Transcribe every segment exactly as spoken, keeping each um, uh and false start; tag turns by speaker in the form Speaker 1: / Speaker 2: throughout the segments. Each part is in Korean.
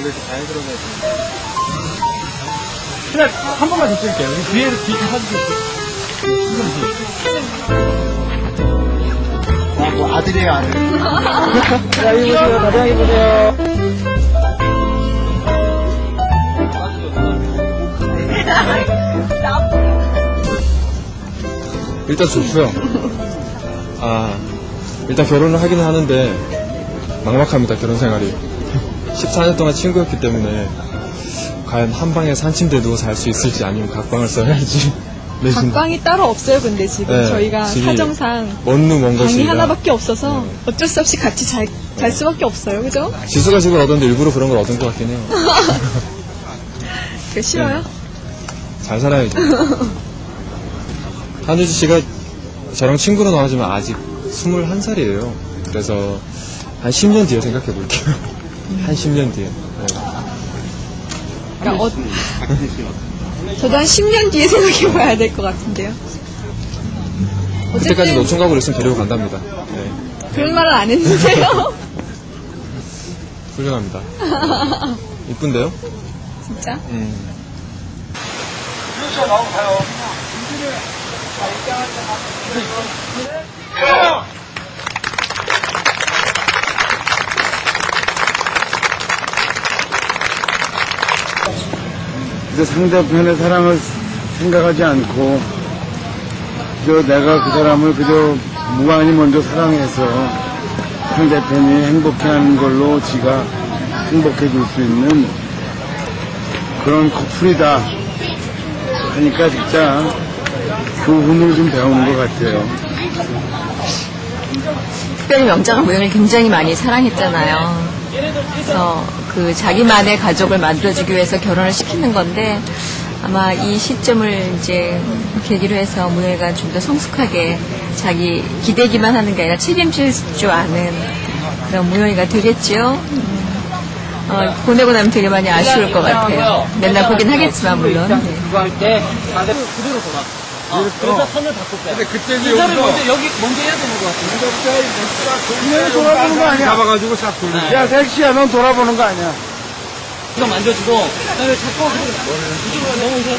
Speaker 1: 이렇게 자연스러워서. 그냥 한 번만 더 찍을게요. 뒤에, 뒤에 사주세요. 아, 뭐 아들이에요, 아들. 자, 여기 보세요. 다리하게 보세요.
Speaker 2: 일단 좋고요. 아, 일단 결혼을 하기는 하는데 막막합니다, 결혼 생활이. 십사 년 동안 친구였기 때문에 과연 한 방에 한 침대에 누워 잘 수 있을지 아니면 각방을 써야지.
Speaker 3: 각방이 따로 없어요. 근데 지금 네, 저희가 사정상
Speaker 2: 먼 먼
Speaker 3: 방이 하나밖에 없어서 네. 어쩔 수 없이 같이 잘, 잘 수밖에 없어요. 그죠?
Speaker 2: 지수가 집을 얻었는데 일부러 그런 걸 얻은 것 같긴 해요.
Speaker 3: 그게 싫어요? 네.
Speaker 2: 잘 살아야죠. 한유주 씨가 저랑 친구로 나오지만 아직 스물한 살이에요. 그래서 한 십 년 뒤에 생각해 볼게요. 음. 한 십 년 뒤에. 네.
Speaker 3: 그러니까 어, 저도 한 십 년 뒤에 생각해 봐야 될 것 같은데요.
Speaker 2: 그때까지 노총각으로 있으면 데리고 간답니다. 네.
Speaker 3: 그런 말은 안 했는데요.
Speaker 2: 훌륭합니다. 이쁜데요?
Speaker 3: 진짜?
Speaker 2: 음.
Speaker 1: 유치원 나오고 가요.
Speaker 4: 그래서 상대편의 사랑을 생각하지 않고 그저 내가 그 사람을 그저 무한히 먼저 사랑해서 상대편이 행복해하는 걸로 지가 행복해질 수 있는 그런 커플이다 하니까 진짜 교훈을 좀 배우는 것 같아요.
Speaker 5: 특별히 명자가 무영을 굉장히 많이 사랑했잖아요. 그래서 그 자기만의 가족을 만들어주기 위해서 결혼을 시키는 건데 아마 이 시점을 이제 계기로 해서 무영이가 좀 더 성숙하게 자기 기대기만 하는 게 아니라 책임질 줄 아는 그런 무영이가 되겠죠. 어, 보내고 나면 되게 많이 아쉬울 것 같아요. 맨날 보긴 하겠지만 물론. 네.
Speaker 1: 그거 할 때 반대로 그대로 돌아. 어, 그래서 선을 바꿀 거야. 근데 그때 이제 여기서 먼저 여기 먼저 해야 되는 것 같아.
Speaker 4: 분명히 돌아보는 거 아니야?
Speaker 1: 잡아가지고 싹 돌려.
Speaker 4: 야, 섹시야, 넌 돌아보는 거 아니야?
Speaker 1: 이거 만져주고, 그다음에 자꾸 이쪽으로 넘어오세요.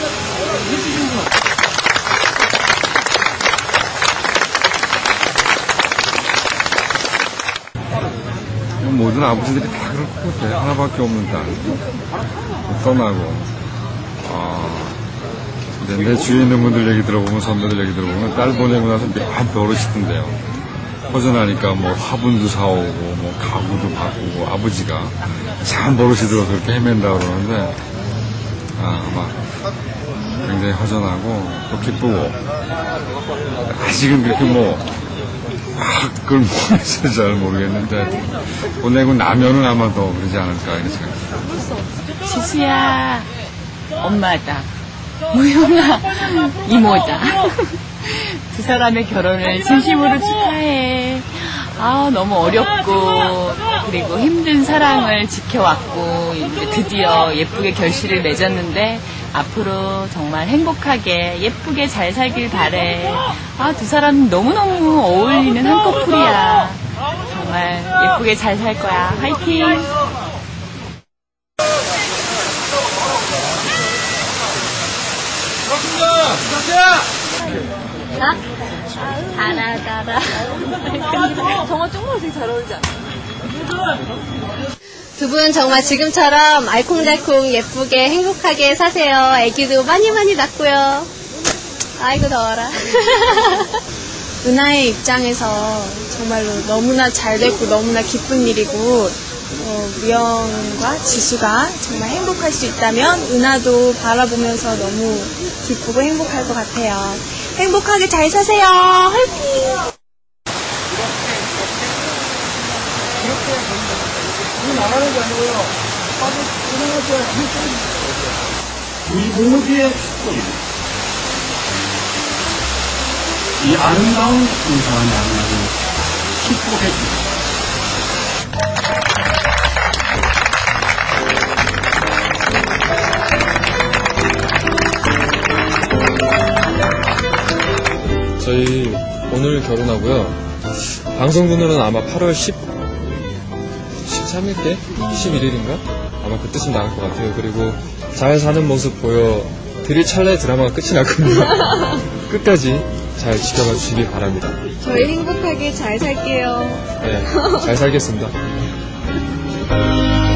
Speaker 6: 모든 아버지들이 다 그럴 것 같아. 하나밖에 없는 딸. 떠나고. 아, 내, 내 주위에 있는 분들 얘기 들어보면, 선배들 얘기 들어보면, 딸 보내고 나서 몇 버릇이던데요. 허전하니까 뭐 화분도 사오고, 뭐 가구도 바꾸고, 아버지가 참 버릇이 들어서 그렇게 헤맨다 그러는데, 아, 막 굉장히 허전하고, 또 기쁘고, 아직은 그렇게 뭐, 아, 그걸 모르겠어요. 잘 모르겠는데 보내고 나면은 아마 더 그러지 않을까 이런 생각이.
Speaker 5: 지수야 엄마다, 무영아 이모다. 두 사람의 결혼을 진심으로 축하해. 아, 너무 어렵고 그리고 힘든 사랑을 지켜왔고 이제 드디어 예쁘게 결실을 맺었는데 앞으로 정말 행복하게 예쁘게 잘 살길 바래. 아, 두 사람 너무너무 어울리는 한 커플이야. 정말 예쁘게 잘 살 거야. 화이팅!
Speaker 3: 나? 달아달아. 정말 조금만 되게 잘 어울리지 않아?
Speaker 7: 두 분 정말 지금처럼 알콩달콩 예쁘게 행복하게 사세요. 애기도 많이 많이 낳고요. 아이고 더워라. 은하의 입장에서 정말로 너무나 잘 됐고 너무나 기쁜 일이고 어, 무영과 지수가 정말 행복할 수 있다면 은하도 바라보면서 너무 기쁘고 행복할 것 같아요. 행복하게 잘 사세요. 화이팅!
Speaker 1: 나가는 게 아니고요. 이 모두의 축복입니다. 이 아름다운 인사와 양면을 축복해
Speaker 2: 줍니다. 저희 오늘 결혼하고요. 방송분으로는 아마 팔월 십삼일께? 십일일인가? 아마 그 뜻은 나갈 것 같아요. 그리고 잘 사는 모습 보여드릴 찰나에 드라마가 끝이 날 겁니다. 끝까지 잘 지켜봐 주시기 바랍니다.
Speaker 3: 저희 행복하게 잘 살게요.
Speaker 2: 네, 잘 살겠습니다.